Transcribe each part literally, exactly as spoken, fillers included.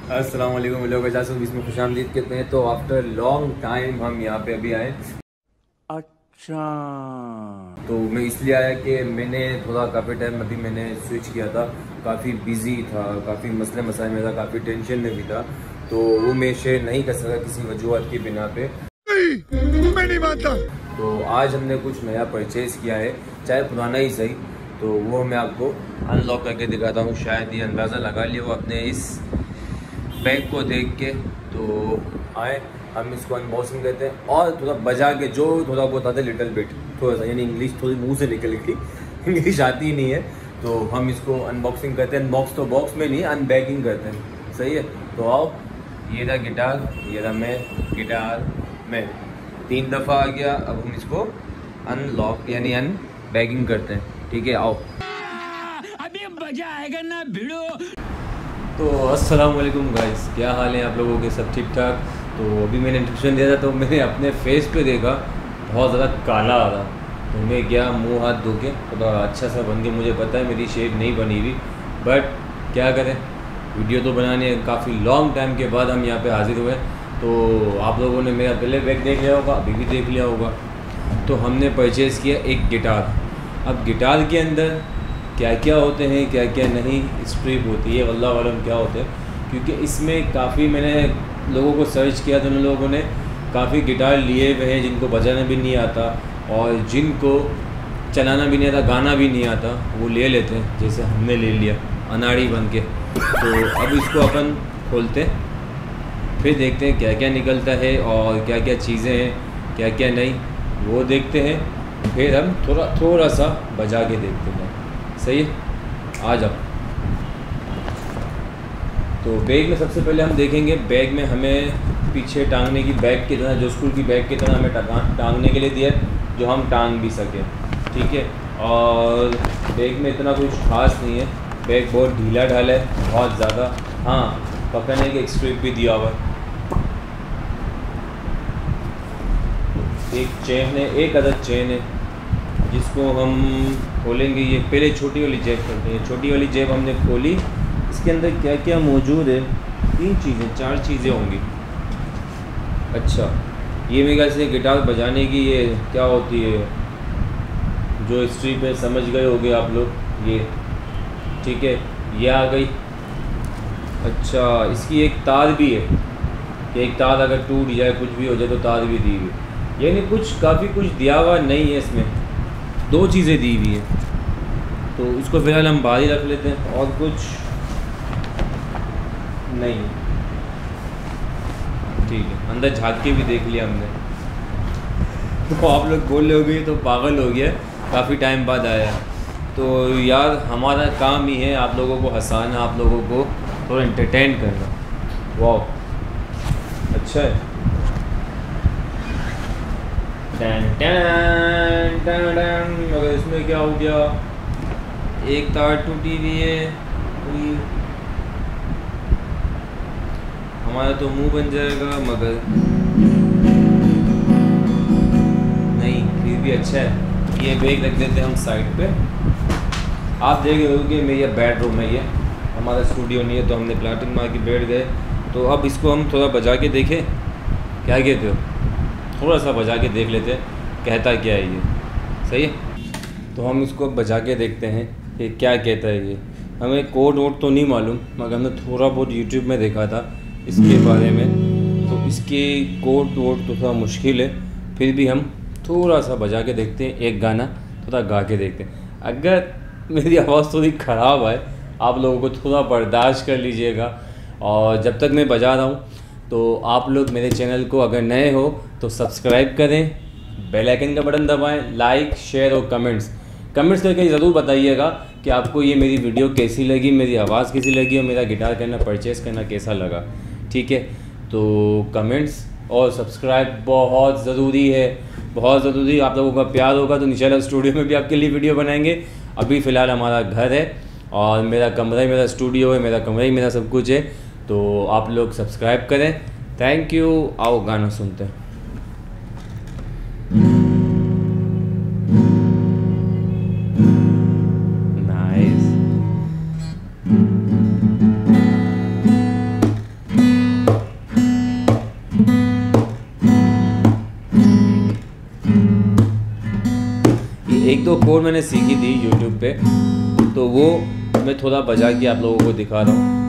अस्सलाम वालेकुम लोग पचास बीस में खुशामदीद कहते हैं। तो आफ्टर लॉन्ग टाइम हम यहाँ पे अभी आए। अच्छा, तो मैं इसलिए आया कि मैंने थोड़ा काफ़ी टाइम अभी मैंने स्विच किया था, काफ़ी बिजी था, काफ़ी मसले मसाइल में था, काफ़ी टेंशन में भी था। तो वो मैं शेयर नहीं कर सका किसी वजूहत की बिना पे। नहीं, मैं नहीं मानता। तो आज हमने कुछ नया परचेज़ किया है, चाहे पुराना ही सही। तो वो मैं आपको अनलॉक करके दिखाता हूँ। शायद ये अंदाज़ा लगा लिया वो अपने इस बैग को देख के। तो आए हम इसको अनबॉक्सिंग करते हैं और थोड़ा बजा के जो थोड़ा बहुत आता है लिटिल बिट, थोड़ा सा, यानी इंग्लिश थोड़ी मुंह से निकल गई, इंग्लिश आती ही नहीं है। तो हम इसको अनबॉक्सिंग करते हैं। बॉक्स तो बॉक्स में नहीं, अनबैगिंग करते हैं। सही है, तो आओ। ये रहा गिटार, ये रहा मैं, गिटार मैं तीन दफ़ा आ गया। अब हम इसको अनलॉक यानी अनबैगिंग करते हैं। ठीक है, आओ। अभी मजा आएगा ना भिड़ो। तो अस्सलाम वालेकुम गाइस, क्या हाल है आप लोगों के? सब ठीक ठाक? तो अभी मैंने इंट्रोडक्शन दिया था तो मैंने अपने फेस पे देखा बहुत ज़्यादा काला आ रहा। तो मैं गया मुंह हाथ धो के, थोड़ा अच्छा सा बन के। मुझे पता है मेरी शेप नहीं बनी हुई, बट क्या करें, वीडियो तो बनाने काफ़ी लॉन्ग टाइम के बाद हम यहाँ पे हाजिर हुए। तो आप लोगों ने मेरा पहले बैग देख लिया होगा, अभी भी देख लिया होगा। तो हमने परचेज़ किया एक गिटार। अब गिटार के अंदर क्या क्या होते हैं, क्या क्या नहीं, स्ट्रिप होती है, वल्लाह वालम क्या होते हैं। क्योंकि इसमें काफ़ी मैंने लोगों को सर्च किया तो उन लोगों ने काफ़ी गिटार लिए हुए हैं जिनको बजाना भी नहीं आता और जिनको चलाना भी नहीं आता, गाना भी नहीं आता, वो ले लेते हैं, जैसे हमने ले लिया अनाड़ी बन के। तो अब इसको अपन खोलते फिर देखते हैं क्या क्या निकलता है और क्या क्या चीज़ें हैं, क्या क्या नहीं, वो देखते हैं। फिर हम थोड़ा थोड़ा सा बजा के देखते हैं। सही है, आ जाओ। तो बैग में सबसे पहले हम देखेंगे, बैग में हमें पीछे टांगने की बैग की तरह, जो स्कूल की बैग की तरह हमें टांगने के लिए दिया, जो हम टांग भी सकें। ठीक है, और बैग में इतना कुछ खास नहीं है, बैग बहुत ढीला ढाला है, बहुत ज़्यादा। हाँ, पकड़ने के एक स्ट्रिप भी दिया हुआ है, एक चेन है, एक अदद चेन है जिसको हम खोलेंगे। ये पहले छोटी वाली जेब करते हैं। छोटी वाली जेब हमने खोली, इसके अंदर क्या क्या मौजूद है? तीन चीज़ें, चार चीज़ें होंगी। अच्छा, ये मेरे ख्याल से गिटार बजाने की ये क्या होती है, जो स्ट्रिप है, समझ गए होंगे आप लोग। ये ठीक है, ये आ गई। अच्छा, इसकी एक तार भी है कि एक तार अगर टूट जाए, कुछ भी हो जाए तो तार भी दी हुई, यानी कुछ काफ़ी कुछ दिया हुआ नहीं है इसमें। दो चीज़ें दी हुई है, तो इसको फ़िलहाल हम बाहर ही रख लेते हैं और कुछ नहीं। ठीक है, अंदर झाँक के भी देख लिया हमने। तो आप लोग बोल रहे होगे तो पागल हो गया, काफ़ी टाइम बाद आया। तो यार हमारा काम ही है आप लोगों को हंसाना, आप लोगों को थोड़ा एंटरटेन करना। वाह, अच्छा है। टन टन टन टन। मगर इसमें क्या हो गया, एक तार टूटी हुई है, हमारा तो मुंह बन जाएगा, मगर नहीं, फिर भी अच्छा है। ये बैग रख देते हैं हम साइड पे। आप देख रहे हो कि मेरा बेडरूम है, ये हमारा स्टूडियो नहीं है, तो हमने प्लाटिंग मार के बैठ गए। तो अब इसको हम थोड़ा बजा के देखें, क्या कहते हो? थोड़ा सा बजा के देख लेते हैं कहता क्या है ये। सही है, तो हम इसको बजा के देखते हैं कि क्या कहता है ये। हमें कोड वोड तो नहीं मालूम, मगर हमने थोड़ा बहुत यूट्यूब में देखा था इसके बारे में। तो इसके कोड वोड तो थोड़ा मुश्किल है, फिर भी हम थोड़ा सा बजा के देखते हैं, एक गाना थोड़ा गा के देखते हैं। अगर मेरी आवाज़ थोड़ी ख़राब है, आप लोगों को थोड़ा बर्दाश्त कर लीजिएगा। और जब तक मैं बजा रहा हूँ तो आप लोग मेरे चैनल को अगर नए हो तो सब्सक्राइब करें, बेल आइकन का बटन दबाएं, लाइक शेयर और कमेंट्स कमेंट्स करके ज़रूर बताइएगा कि आपको ये मेरी वीडियो कैसी लगी, मेरी आवाज़ कैसी लगी और मेरा गिटार करना, परचेज़ करना कैसा लगा। ठीक है, तो कमेंट्स और सब्सक्राइब बहुत ज़रूरी है, बहुत ज़रूरी। आप लोगों का प्यार होगा तो इंशाल्लाह स्टूडियो में भी आपके लिए वीडियो बनाएंगे। अभी फ़िलहाल हमारा घर है और मेरा कमरा ही मेरा स्टूडियो है, मेरा कमरा ही मेरा सब कुछ है। तो आप लोग सब्सक्राइब करें। Thank you. आओ गाना सुनते हैं। नाइस। कोड मैंने सीखी थी यूट्यूब पे, तो वो मैं थोड़ा बजा के आप लोगों को दिखा रहा हूँ।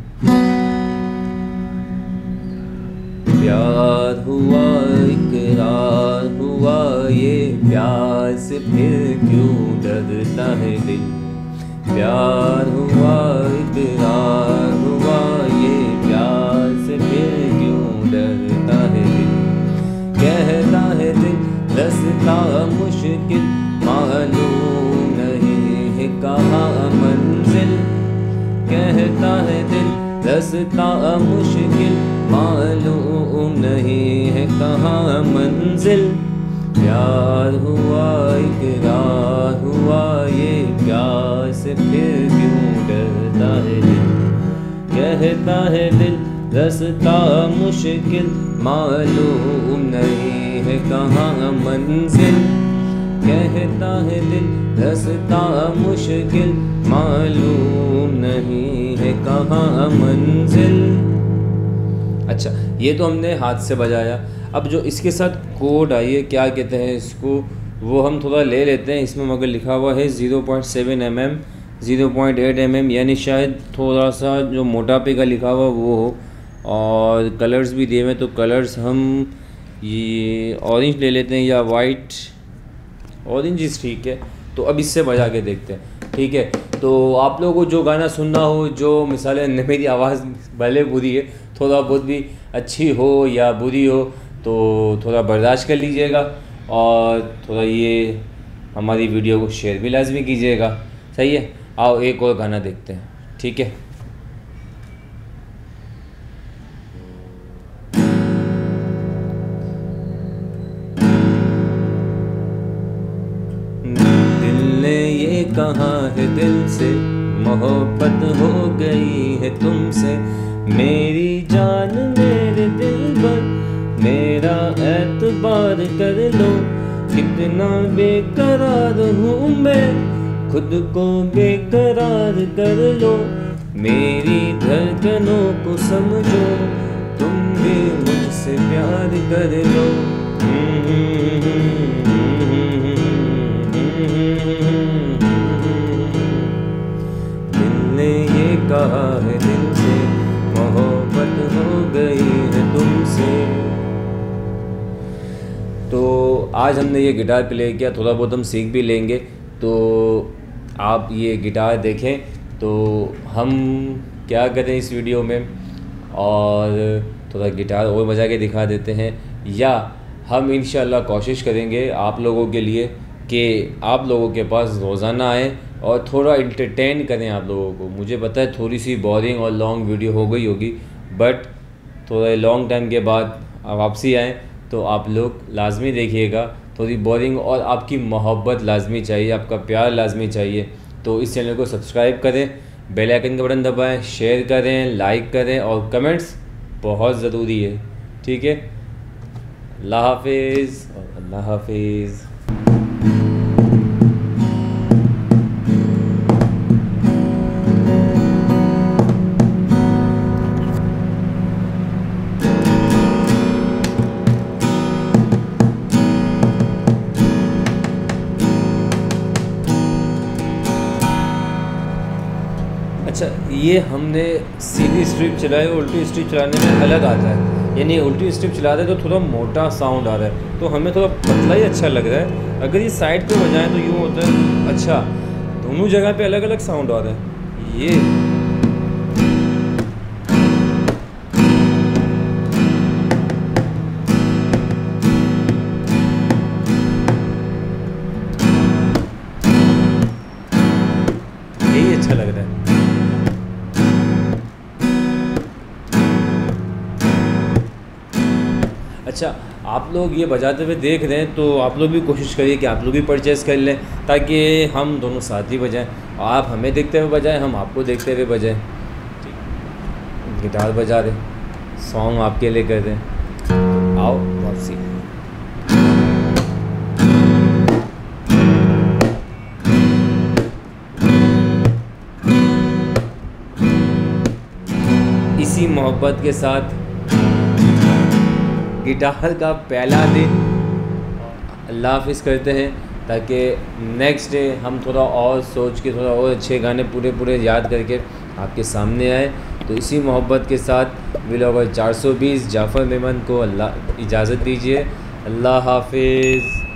प्यार हुआ इकरार हुआ, ये प्यार से फिर क्यों डरता है दिल। प्यार हुआ इकरार हुआ, ये प्यार से फिर क्यों डरता है दिल। कहता है दिल रास्ता मुश्किल, मालूम नहीं है कहाँ मंजिल। कहता है दिल रास्ता मुश्किल, मालूम नहीं है कहाँ मंजिल। प्यार हुआ इकरार हुआ, ये प्यार से फिर क्यों डरता है दिल। कहता है दिल रास्ता मुश्किल, मालूम नहीं है कहाँ मंजिल। कहता है दिल रास्ता मुश्किल, मालूम नहीं है कहाँ मंजिल। अच्छा, ये तो हमने हाथ से बजाया। अब जो इसके साथ कोड आई है, क्या कहते हैं इसको, वो हम थोड़ा ले लेते हैं। इसमें मगर लिखा हुआ है zero point seven M M, zero point eight M M, यानी शायद थोड़ा सा जो मोटापे का लिखा हुआ वो हो। और कलर्स भी दिए हुए, तो कलर्स हम ये ऑरेंज ले लेते हैं या वाइट। ऑरेंज इस ठीक है, तो अब इससे बजा के देखते हैं, ठीक है। तो आप लोगों को जो गाना सुनना हो, जो मिसाल है मेरी आवाज़ भले बुरी है, थोड़ा बहुत भी अच्छी हो या बुरी हो, तो थोड़ा बर्दाश्त कर लीजिएगा। और थोड़ा ये हमारी वीडियो को शेयर भी लाजमी कीजिएगा, सही है। आओ एक और गाना देखते हैं, ठीक है। दिल ने ये कहा है दिल से, मोहब्बत हो गई है तुमसे। मेरी जान मेरे दिल पर मेरा एतबार कर लो। कितना बेकरार हूँ मैं, खुद को बेकरार कर लो। मेरी धड़कनों को समझो, तुम भी मुझसे प्यार कर लो। दिल ने ये कहा है दिल से, मोहब्बत हो गई है तुमसे। तो आज हमने ये गिटार प्ले किया, थोड़ा बहुत हम सीख भी लेंगे। तो आप ये गिटार देखें, तो हम क्या करें इस वीडियो में, और थोड़ा गिटार और बजा के दिखा देते हैं। या हम इंशाल्लाह कोशिश करेंगे आप लोगों के लिए कि आप लोगों के पास रोज़ाना आएँ और थोड़ा इंटरटेन करें आप लोगों को। मुझे पता है थोड़ी सी बोरिंग और लॉन्ग वीडियो हो गई होगी, बट थोड़ा लॉन्ग टाइम के बाद वापसी आएँ तो आप लोग लाजमी देखिएगा। थोड़ी बोरिंग और आपकी मोहब्बत लाजमी चाहिए, आपका प्यार लाजमी चाहिए। तो इस चैनल को सब्सक्राइब करें, बेल आइकन का बटन दबाएं, शेयर करें, लाइक करें, और कमेंट्स बहुत ज़रूरी है, ठीक है। अल्लाह हाफिज़ और अल्लाह हाफिज़। अच्छा, ये हमने सीधी स्ट्रिप चलाई, उल्टी स्ट्रिप चलाने में अलग आता है। यानी उल्टी स्ट्रिप चलाते हैं तो थोड़ा मोटा साउंड आ रहा है, तो हमें थोड़ा पतला ही अच्छा लग रहा है। अगर ये साइड पे बजाएं तो यूँ होता है। अच्छा, दोनों जगह पे अलग अलग साउंड आ रहा है। ये यही अच्छा लग रहा है। अच्छा, आप लोग ये बजाते हुए देख रहे हैं, तो आप लोग भी कोशिश करिए कि आप लोग भी परचेज़ कर लें, ताकि हम दोनों साथ ही बजाएं। आप हमें देखते हुए बजाएं, हम आपको देखते हुए बजाएं। गिटार बजा रहे, सॉन्ग आपके लिए कर रहे हैं। आओ वापसी। इसी मोहब्बत के साथ गिटार का पहला दिन अल्लाह हाफिज़ करते हैं। ताकि नेक्स्ट डे हम थोड़ा और सोच के थोड़ा और अच्छे गाने पूरे पूरे याद करके आपके सामने आए। तो इसी मोहब्बत के साथ व्लॉगर चार सौ बीस जाफ़र मेमन को अल्लाह इजाज़त दीजिए। अल्लाह हाफिज़।